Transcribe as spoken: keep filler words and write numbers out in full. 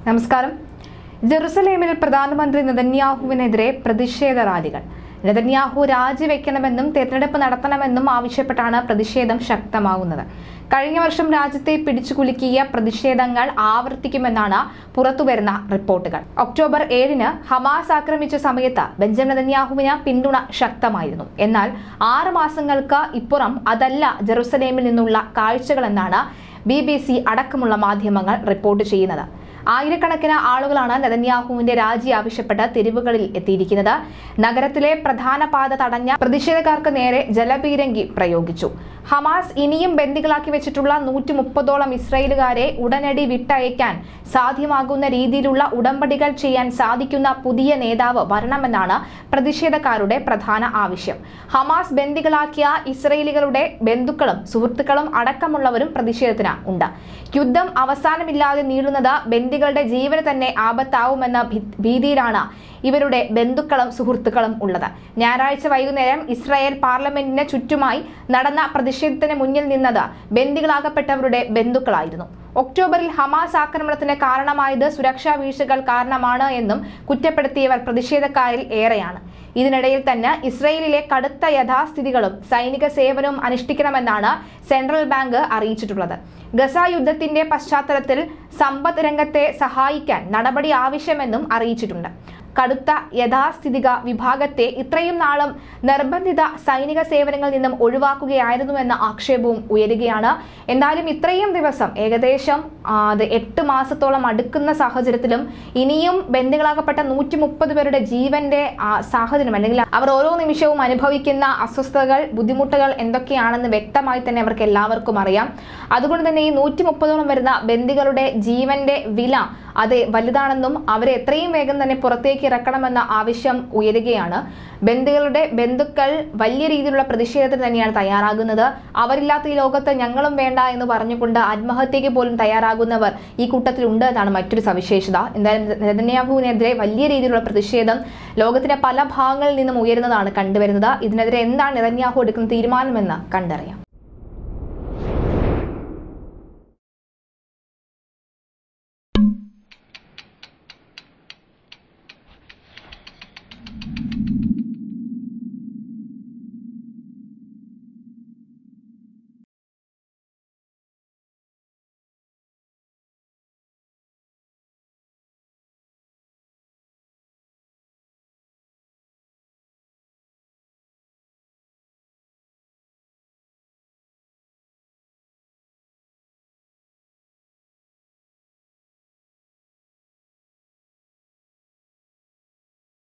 നമസ്കാരം. ജെറുസലേമിൽ പ്രധാനമന്ത്രി നെതന്യാഹുവിനെതിരെ പ്രതിഷേധ റാലികൾ. നെതന്യാഹു രാജിവെക്കണമെന്നും തെരഞ്ഞെടുപ്പ് നടത്തണമെന്നും ആവശ്യപ്പെട്ടാണ് പ്രതിഷേധം ശക്തമാകുന്നത്. കഴിഞ്ഞ വർഷം രാജ്യത്തെ പിടിച്ചുകുലുക്കിയ പ്രതിഷേധങ്ങൾ ആവർത്തിക്കുമെന്നാണ് പുറത്തുവരുന്ന റിപ്പോർട്ടുകൾ. ഒക്ടോബർ ഏഴിന് ഹമാസ് ആക്രമിച്ച സമയത്ത് ബെഞ്ചമിൻ നെതന്യാഹുവിന് പിന്തുണ ശക്തമായിരുന്നു. എന്നാൽ ആറ് മാസങ്ങൾക്ക് ഇപ്പുറം അതല്ല ജെറുസലേമിൽ നിന്നുള്ള കാഴ്ചകളെന്നാണ് ബി ബി സി അടക്കമുള്ള മാധ്യമങ്ങൾ റിപ്പോർട്ട് ചെയ്യുന്നത്. ആയിരക്കണക്കിന് ആളുകളാണ് നെതന്യാഹുവിന്റെ രാജി ആവശ്യപ്പെട്ട് തെരുവുകളിൽ എത്തിയിരിക്കുന്നത്. നഗരത്തിലെ പ്രധാന പാത തടഞ്ഞ പ്രതിഷേധക്കാർക്ക് നേരെ ജലപീരങ്കി പ്രയോഗിച്ചു. ഹമാസ് ഇനിയും ബന്ദികളാക്കി വെച്ചിട്ടുള്ള നൂറ്റി മുപ്പതോളം ഇസ്രായേലുകാരെ ഉടനടി വിട്ടയക്കാൻ സാധ്യമാകുന്ന രീതിയിലുള്ള ഉടമ്പടികൾ ചെയ്യാൻ സാധിക്കുന്ന പുതിയ നേതാവ് വരണമെന്നാണ് പ്രതിഷേധക്കാരുടെ പ്രധാന ആവശ്യം. ഹമാസ് ബന്ദികളാക്കിയ ഇസ്രായേലികളുടെ ബന്ധുക്കളും സുഹൃത്തുക്കളും അടക്കമുള്ളവരും പ്രതിഷേധത്തിന് ഉണ്ട്. യുദ്ധം അവസാനമില്ലാതെ നീളുന്നത് ബന്ദികളുടെ ജീവന് തന്നെ ആപത്താവുമെന്ന ഭീതിയിലാണ് ഇവരുടെ ബന്ധുക്കളും സുഹൃത്തുക്കളും ഉള്ളത്. ഞായറാഴ്ച വൈകുന്നേരം ഇസ്രായേൽ പാർലമെന്റിന് ചുറ്റുമായി നടന്ന പ്രതിഷേധത്തിന് മുന്നിൽ നിന്നത് ബന്ദികളാകപ്പെട്ടവരുടെ ബന്ധുക്കളായിരുന്നു. ഒക്ടോബറിൽ ഹമാസ് ആക്രമണത്തിന് കാരണമായത് സുരക്ഷാ വീഴ്ചകൾ കാരണമാണ് എന്നും കുറ്റപ്പെടുത്തിയവർ പ്രതിഷേധക്കാരിൽ ഏറെയാണ്. ഇതിനിടയിൽ തന്നെ ഇസ്രായേലിലെ കടുത്ത യഥാസ്ഥിതികളും സൈനിക സേവനവും അനുഷ്ഠിക്കണമെന്നാണ് സെൻട്രൽ ബാങ്ക് അറിയിച്ചിട്ടുള്ളത്. ഗസ യുദ്ധത്തിന്റെ പശ്ചാത്തലത്തിൽ സമ്പദ് രംഗത്തെ സഹായിക്കാൻ നടപടി ആവശ്യമെന്നും അറിയിച്ചിട്ടുണ്ട്. കടുത്ത യഥാസ്ഥിതിക വിഭാഗത്തെ ഇത്രയും നാളും നിർബന്ധിത സൈനിക സേവനങ്ങളിൽ നിന്നും ഒഴിവാക്കുകയായിരുന്നുവെന്ന ആക്ഷേപവും ഉയരുകയാണ്. എന്നാലും ഇത്രയും ദിവസം ഏകദേശം അത് എട്ട് മാസത്തോളം അടുക്കുന്ന സാഹചര്യത്തിലും ഇനിയും ബന്ദികളാകപ്പെട്ട നൂറ്റി മുപ്പത് പേരുടെ ജീവന്റെ സാഹചര്യം അല്ലെങ്കിൽ അവർ ഓരോ നിമിഷവും അനുഭവിക്കുന്ന അസ്വസ്ഥതകൾ, ബുദ്ധിമുട്ടുകൾ എന്തൊക്കെയാണെന്ന് വ്യക്തമായി തന്നെ അവർക്ക് എല്ലാവർക്കും അറിയാം. അതുകൊണ്ട് തന്നെ ഈ നൂറ്റി മുപ്പതോളം വരുന്ന ബന്ദികളുടെ ജീവന്റെ വില അത് വലുതാണെന്നും അവരെ എത്രയും വേഗം തന്നെ പുറത്തേക്ക് ഇറക്കണമെന്ന ആവശ്യം ഉയരുകയാണ്. ബന്ദികളുടെ ബന്ധുക്കൾ വലിയ രീതിയിലുള്ള പ്രതിഷേധത്തിന് തന്നെയാണ് തയ്യാറാകുന്നത്. അവരില്ലാത്ത ഈ ലോകത്ത് ഞങ്ങളും വേണ്ട എന്ന് പറഞ്ഞുകൊണ്ട് ആത്മഹത്യക്ക് പോലും തയ്യാറാകുന്നവർ ഈ കൂട്ടത്തിലുണ്ട് എന്നാണ് മറ്റൊരു സവിശേഷത. എന്തായാലും നെതന്യാഹുവിനെതിരെ വലിയ രീതിയിലുള്ള പ്രതിഷേധം ലോകത്തിന്റെ പല ഭാഗങ്ങളിൽ നിന്നും ഉയരുന്നതാണ് കണ്ടുവരുന്നത്. ഇതിനെതിരെ എന്താണ് നെതന്യാഹു എടുക്കുന്ന തീരുമാനമെന്ന് കണ്ടറിയാം.